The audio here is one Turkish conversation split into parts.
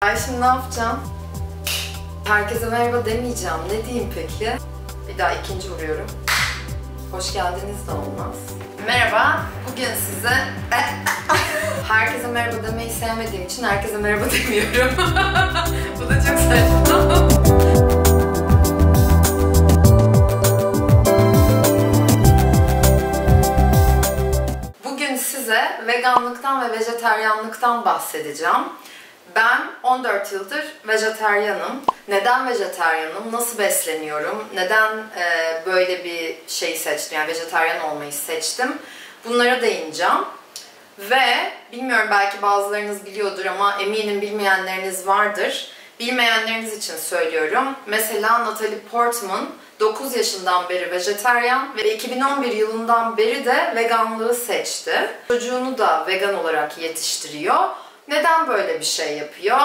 Ay şimdi ne yapacağım? Herkese merhaba demeyeceğim. Ne diyeyim peki? Bir daha ikinci vuruyorum. Hoş geldiniz de olmaz. Merhaba. Bugün size... herkese merhaba demeyi sevmediğim için herkese merhaba demiyorum. Bu da çok saçma. Bugün size veganlıktan ve vejetaryenlikten bahsedeceğim. Ben 14 yıldır vejetaryenim. Neden vejetaryenim? Nasıl besleniyorum? Neden böyle bir şey seçtim? Yani vejetaryen olmayı seçtim. Bunlara değineceğim. Ve bilmiyorum, belki bazılarınız biliyordur ama eminim bilmeyenleriniz vardır. Bilmeyenleriniz için söylüyorum. Mesela Natalie Portman 9 yaşından beri vejetaryen ve 2011 yılından beri de veganlığı seçti. Çocuğunu da vegan olarak yetiştiriyor. Neden böyle bir şey yapıyor?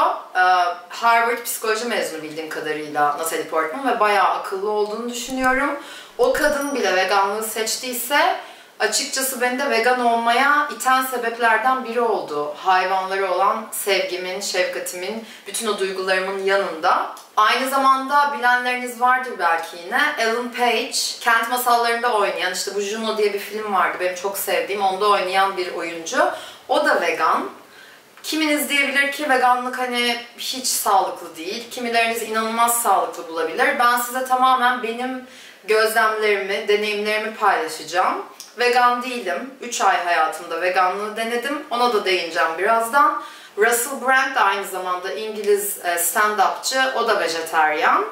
Harvard psikoloji mezunu bildiğim kadarıyla Natalie Portman ve bayağı akıllı olduğunu düşünüyorum. O kadın bile veganlığı seçtiyse açıkçası beni de vegan olmaya iten sebeplerden biri oldu. Hayvanlara olan sevgimin, şefkatimin, bütün o duygularımın yanında. Aynı zamanda bilenleriniz vardır belki yine. Ellen Page, Kent Masalları'nda oynayan, işte bu Juno diye bir film vardı benim çok sevdiğim, onda oynayan bir oyuncu. O da vegan. Kiminiz diyebilir ki veganlık hani hiç sağlıklı değil. Kimileriniz inanılmaz sağlıklı bulabilir. Ben size tamamen benim gözlemlerimi, deneyimlerimi paylaşacağım. Vegan değilim. 3 ay hayatımda veganlığı denedim. Ona da değineceğim birazdan. Russell Brand de aynı zamanda İngiliz stand-upçı. O da vejetaryen.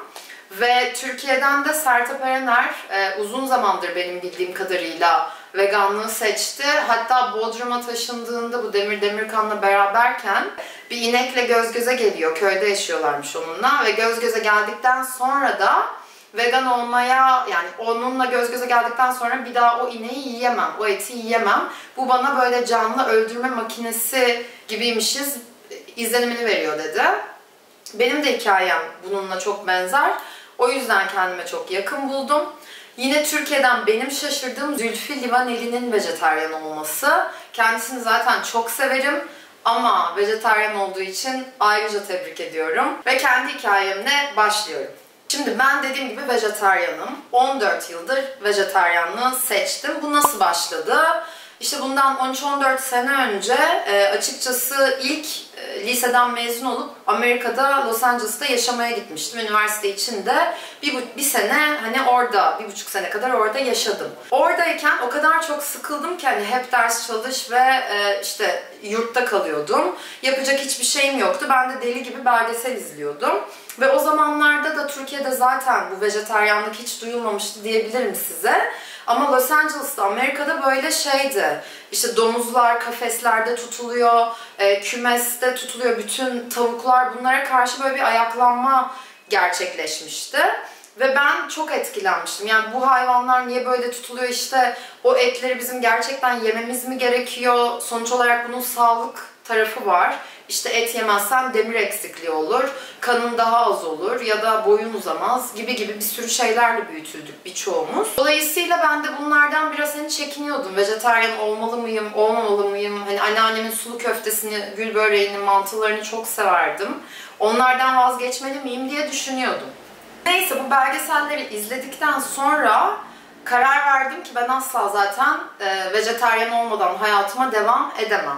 Ve Türkiye'den de Sertab Erener uzun zamandır benim bildiğim kadarıyla veganlığı seçti. Hatta Bodrum'a taşındığında bu Demir Demirkan'la beraberken bir inekle göz göze geliyor. Köyde yaşıyorlarmış onunla ve göz göze geldikten sonra da vegan olmaya, yani onunla göz göze geldikten sonra bir daha o ineği yiyemem, o eti yiyemem. Bu bana böyle canlı öldürme makinesi gibiymişiz izlenimini veriyor dedi. Benim de hikayem bununla çok benzer. O yüzden kendime çok yakın buldum. Yine Türkiye'den benim şaşırdığım Zülfü Livaneli'nin vejetaryen olması. Kendisini zaten çok severim ama vejetaryen olduğu için ayrıca tebrik ediyorum. Ve kendi hikayemle başlıyorum. Şimdi ben dediğim gibi vejetaryenim. 14 yıldır vejetaryenliği seçtim. Bu nasıl başladı? İşte bundan 13-14 sene önce açıkçası ilk liseden mezun olup Amerika'da Los Angeles'ta yaşamaya gitmiştim. Üniversite içinde bir sene hani orada, 1,5 sene kadar orada yaşadım. Oradayken o kadar çok sıkıldım ki hani hep ders çalış ve işte yurtta kalıyordum. Yapacak hiçbir şeyim yoktu. Ben de deli gibi belgesel izliyordum. Ve o zamanlarda da Türkiye'de zaten bu vejetaryenlik hiç duyulmamıştı diyebilirim size. Ama Los Angeles'ta, Amerika'da böyle şeydi. İşte domuzlar kafeslerde tutuluyor, kümeste tutuluyor. Bütün tavuklar, bunlara karşı böyle bir ayaklanma gerçekleşmişti. Ve ben çok etkilenmiştim. Yani bu hayvanlar niye böyle tutuluyor, işte o etleri bizim gerçekten yememiz mi gerekiyor? Sonuç olarak bunun sağlık tarafı var. İşte et yemezsen demir eksikliği olur, kanın daha az olur ya da boyun uzamaz gibi bir sürü şeylerle büyütüldük birçoğumuz. Dolayısıyla ben de bunlardan biraz hani çekiniyordum. Vejetaryen olmalı mıyım, olmamalı mıyım? Hani anneannemin sulu köftesini, gül böreğini, mantılarını çok severdim. Onlardan vazgeçmeli miyim diye düşünüyordum. Neyse, bu belgeselleri izledikten sonra karar verdim ki ben asla zaten vejetaryen olmadan hayatıma devam edemem.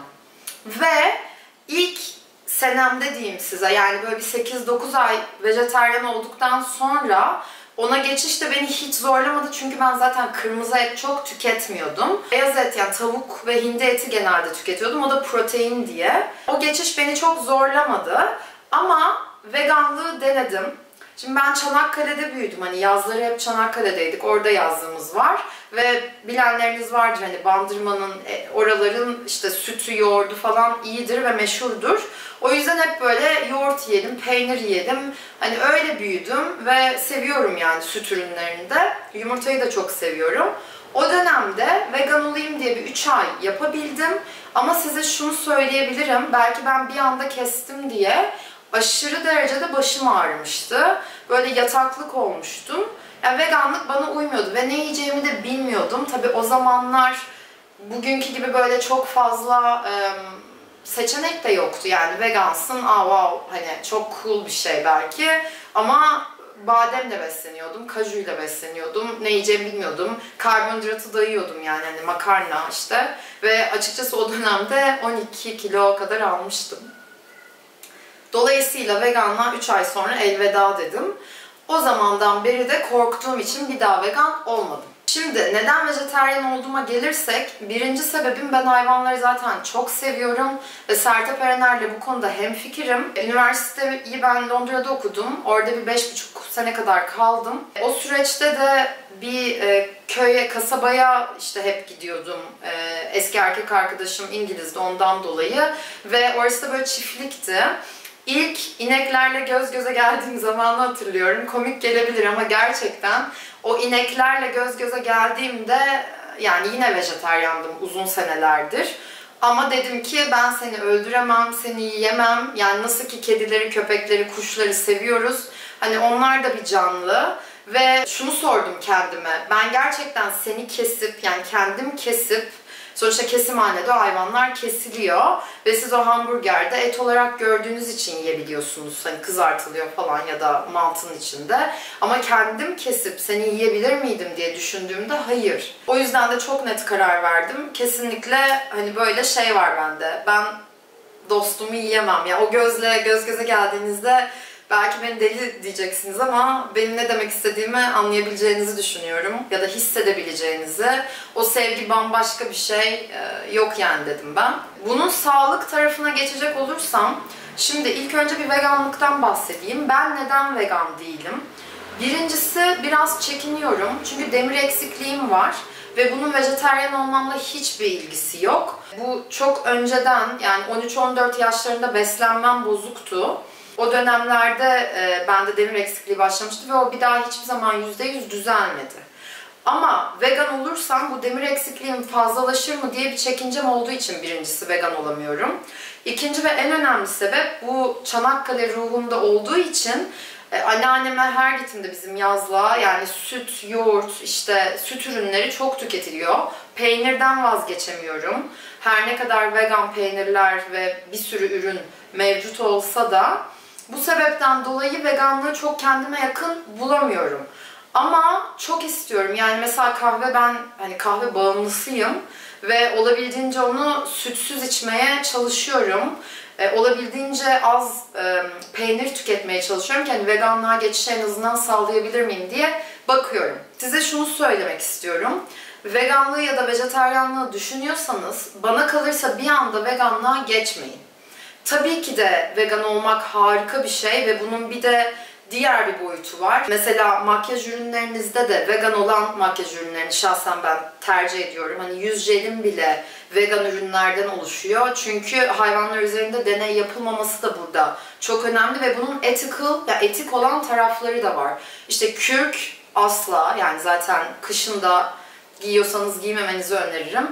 Ve ilk senemde diyeyim size, yani böyle bir 8-9 ay vejetaryen olduktan sonra ona geçiş de beni hiç zorlamadı. Çünkü ben zaten kırmızı et çok tüketmiyordum. Beyaz et, yani tavuk ve hindi eti genelde tüketiyordum. O da protein diye. O geçiş beni çok zorlamadı. Ama veganlığı denedim. Şimdi ben Çanakkale'de büyüdüm. Hani yazları hep Çanakkale'deydik. Orada yazlığımız var. Ve bilenleriniz vardır, hani Bandırma'nın, oraların işte sütü, yoğurdu falan iyidir ve meşhurdur. O yüzden hep böyle yoğurt yiyelim, peynir yiyelim. Hani öyle büyüdüm ve seviyorum yani süt ürünlerini de. Yumurtayı da çok seviyorum. O dönemde vegan olayım diye bir 3 ay yapabildim. Ama size şunu söyleyebilirim. Belki ben bir anda kestim diye aşırı derecede başım ağrımıştı. Böyle yataklık olmuştum. Yani veganlık bana uymuyordu ve ne yiyeceğimi de bilmiyordum. Tabii o zamanlar bugünkü gibi böyle çok fazla seçenek de yoktu. Yani vegansın, wow, hani çok cool bir şey belki ama bademle besleniyordum, kajuyla besleniyordum, ne yiyeceğimi bilmiyordum. Karbonhidratı da yiyordum yani hani makarna işte. Ve açıkçası o dönemde 12 kilo kadar almıştım. Dolayısıyla veganlığa 3 ay sonra elveda dedim. O zamandan beri de korktuğum için bir daha vegan olmadım. Şimdi neden vejetaryen olduğuma gelirsek, birinci sebebim ben hayvanları zaten çok seviyorum ve Sertab Erener'le bu konuda hemfikirim. Üniversiteyi ben Londra'da okudum. Orada bir 5,5 sene kadar kaldım. O süreçte de bir köye, kasabaya işte hep gidiyordum. Eski erkek arkadaşım İngiliz'di ondan dolayı ve orası da böyle çiftlikti. İlk ineklerle göz göze geldiğim zamanı hatırlıyorum. Komik gelebilir ama gerçekten o ineklerle göz göze geldiğimde yani yine vejetaryandım uzun senelerdir. Ama dedim ki ben seni öldüremem, seni yiyemem. Yani nasıl ki kedileri, köpekleri, kuşları seviyoruz. Hani onlar da bir canlı. Ve şunu sordum kendime. Ben gerçekten seni kesip yani kendim kesip sonuçta kesimhanede o hayvanlar kesiliyor ve siz o hamburgerde et olarak gördüğünüz için yiyebiliyorsunuz. Hani kızartılıyor falan ya da mantının içinde. Ama kendim kesip seni yiyebilir miydim diye düşündüğümde hayır. O yüzden de çok net karar verdim. Kesinlikle hani böyle şey var bende. Ben dostumu yiyemem. Ya o gözle göz göze geldiğinizde belki beni deli diyeceksiniz ama benim ne demek istediğimi anlayabileceğinizi düşünüyorum. Ya da hissedebileceğinizi. O sevgi bambaşka bir şey yok yani dedim ben. Bunun sağlık tarafına geçecek olursam, şimdi ilk önce bir veganlıktan bahsedeyim. Ben neden vegan değilim? Birincisi biraz çekiniyorum. Çünkü demir eksikliğim var. Ve bunun vejetaryen olmamla hiçbir ilgisi yok. Bu çok önceden yani 13-14 yaşlarında beslenmem bozuktu. O dönemlerde bende demir eksikliği başlamıştı ve o bir daha hiçbir zaman %100 düzelmedi. Ama vegan olursam bu demir eksikliğim fazlalaşır mı diye bir çekincem olduğu için birincisi vegan olamıyorum. İkinci ve en önemli sebep bu Çanakkale ruhumda olduğu için anneanneme her gittiğimde bizim yazlığa yani süt, yoğurt, işte süt ürünleri çok tüketiliyor. Peynirden vazgeçemiyorum. Her ne kadar vegan peynirler ve bir sürü ürün mevcut olsa da bu sebepten dolayı veganlığı çok kendime yakın bulamıyorum. Ama çok istiyorum. Yani mesela kahve ben hani kahve bağımlısıyım ve olabildiğince onu sütsüz içmeye çalışıyorum. Olabildiğince az peynir tüketmeye çalışıyorum ki hani veganlığa geçişi en azından sağlayabilir miyim diye bakıyorum. Size şunu söylemek istiyorum. Veganlığı ya da vejetaryenliği düşünüyorsanız bana kalırsa bir anda veganlığa geçmeyin. Tabii ki de vegan olmak harika bir şey ve bunun bir de diğer bir boyutu var. Mesela makyaj ürünlerinizde de vegan olan makyaj ürünlerini şahsen ben tercih ediyorum. Hani yüz jelim bile vegan ürünlerden oluşuyor. Çünkü hayvanlar üzerinde deney yapılmaması da burada çok önemli ve bunun etik olan tarafları da var. İşte kürk asla yani zaten kışın da giyiyorsanız giymemenizi öneririm.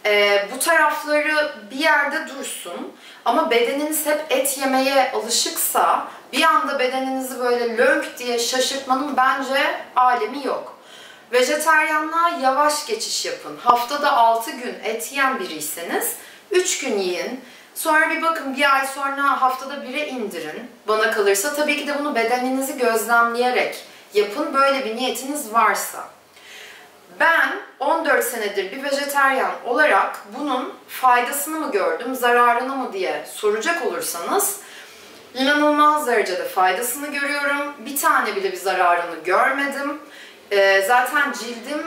Bu tarafları bir yerde dursun ama bedeniniz hep et yemeye alışıksa bir anda bedeninizi böyle lönk diye şaşırtmanın bence alemi yok. Vejetaryenliğe yavaş geçiş yapın. Haftada 6 gün et yiyen biriyseniz 3 gün yiyin. Sonra bir bakın bir ay sonra haftada 1'e indirin. Bana kalırsa tabii ki de bunu bedeninizi gözlemleyerek yapın böyle bir niyetiniz varsa. Ben 14 senedir bir vejetaryen olarak bunun faydasını mı gördüm, zararını mı diye soracak olursanız inanılmaz derecede faydasını görüyorum. Bir tane bile bir zararını görmedim. Zaten cildim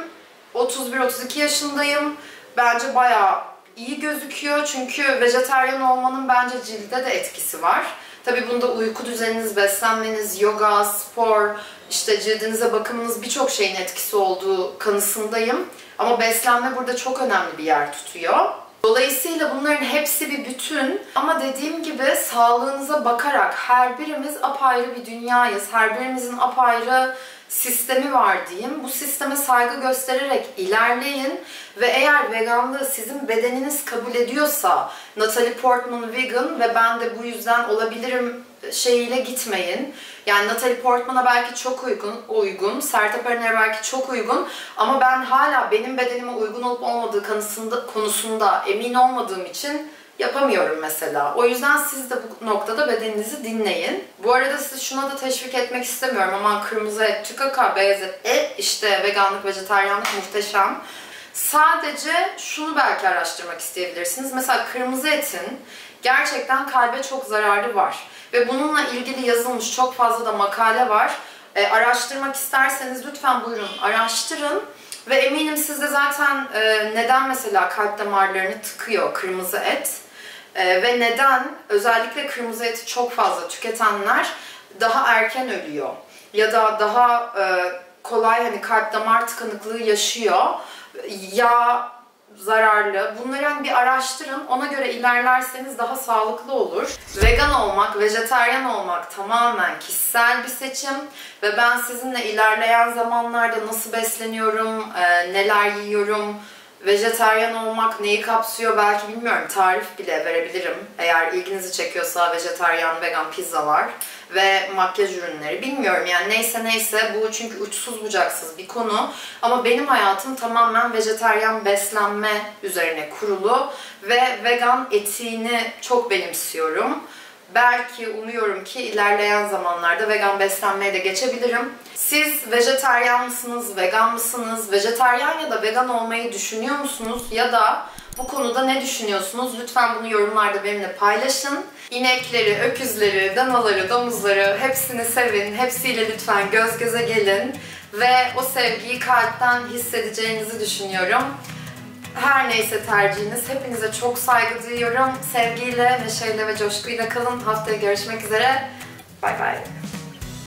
31-32 yaşındayım. Bence bayağı iyi gözüküyor çünkü vejetaryen olmanın bence cilde de etkisi var. Tabii bunda uyku düzeniniz, beslenmeniz, yoga, spor, işte cildinize bakımınız birçok şeyin etkisi olduğu kanısındayım. Ama beslenme burada çok önemli bir yer tutuyor. Dolayısıyla bunların hepsi bir bütün. Ama dediğim gibi sağlığınıza bakarak her birimiz apayrı bir dünyayız. Her birimizin apayrı sistemi var diyeyim. Bu sisteme saygı göstererek ilerleyin ve eğer veganlığı sizin bedeniniz kabul ediyorsa Natalie Portman vegan ve ben de bu yüzden olabilirim şeyiyle gitmeyin. Yani Natalie Portman'a belki çok uygun, Sertab Erener'e belki çok uygun ama ben hala benim bedenime uygun olup olmadığı konusunda emin olmadığım için yapamıyorum mesela. O yüzden siz de bu noktada bedeninizi dinleyin. Bu arada sizi şuna da teşvik etmek istemiyorum. Aman kırmızı et, tükaka, beyaz et, işte veganlık, vejetaryenlik muhteşem. Sadece şunu belki araştırmak isteyebilirsiniz. Mesela kırmızı etin gerçekten kalbe çok zararı var. Ve bununla ilgili yazılmış çok fazla da makale var. Araştırmak isterseniz lütfen buyurun araştırın. Ve eminim siz de zaten neden mesela kalp damarlarını tıkıyor kırmızı et ve neden özellikle kırmızı eti çok fazla tüketenler daha erken ölüyor ya da daha kolay hani kalp damar tıkanıklığı yaşıyor. Yağ zararlı. Bunları hani bir araştırın. Ona göre ilerlerseniz daha sağlıklı olur. Vegan olmak, vejetaryen olmak tamamen kişisel bir seçim ve ben sizinle ilerleyen zamanlarda nasıl besleniyorum, neler yiyorum, vejetaryen olmak neyi kapsıyor belki bilmiyorum. Tarif bile verebilirim. Eğer ilginizi çekiyorsa vejetaryen, vegan pizza var ve makyaj ürünleri. Bilmiyorum yani neyse bu çünkü uçsuz bucaksız bir konu. Ama benim hayatım tamamen vejetaryen beslenme üzerine kurulu ve vegan etiğini çok benimsiyorum. Belki umuyorum ki ilerleyen zamanlarda vegan beslenmeye de geçebilirim. Siz vejetaryen mısınız, vegan mısınız? Vejetaryen ya da vegan olmayı düşünüyor musunuz? Ya da bu konuda ne düşünüyorsunuz? Lütfen bunu yorumlarda benimle paylaşın. İnekleri, öküzleri, danaları, domuzları hepsini sevin. Hepsiyle lütfen göz göze gelin. Ve o sevgiyi kalpten hissedeceğinizi düşünüyorum. Her neyse tercihiniz. Hepinize çok saygı duyuyorum. Sevgiyle, neşeyle ve coşkuyla kalın. Haftaya görüşmek üzere. Bay bay.